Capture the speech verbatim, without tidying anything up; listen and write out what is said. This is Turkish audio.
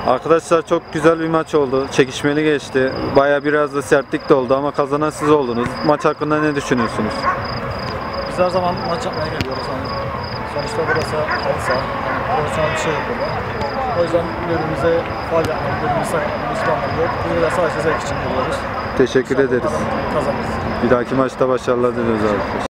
Arkadaşlar çok güzel bir maç oldu. Çekişmeli geçti. Baya biraz da sertlik de oldu ama kazanan siz oldunuz. Maç hakkında ne düşünüyorsunuz? Biz her zaman maç yapmaya geliyoruz. Yani sonuçta burası halı saha. Yani profesyonel bir şey yok burada. O yüzden birbirimize faul yapmak, birbirimize sakatlamak hiçbir anlamı yok. Biz de sadece zevk için geliyoruz. Teşekkür İnşallah ederiz. kazanırız. Bir dahaki maçta başarılar diliyoruz abi.